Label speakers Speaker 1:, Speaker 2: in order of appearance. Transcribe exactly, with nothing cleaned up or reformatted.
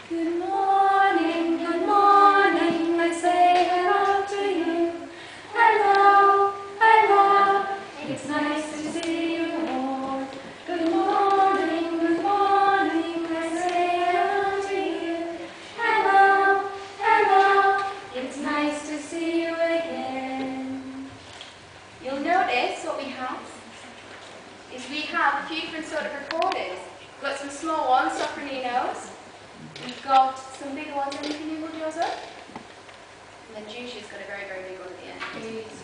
Speaker 1: Good morning, good morning, I say hello to you. Hello, hello, it's nice to see you all. Good morning, good morning, I say hello to you. Hello, hello, it's nice to see you again.
Speaker 2: You'll notice what we have is we have a few different sort of recorders. We've got some small ones, sopraninos. We've got some big ones. Anything you will do, Zsuzsa? And then Zsuzsa's got a very, very big one at the end.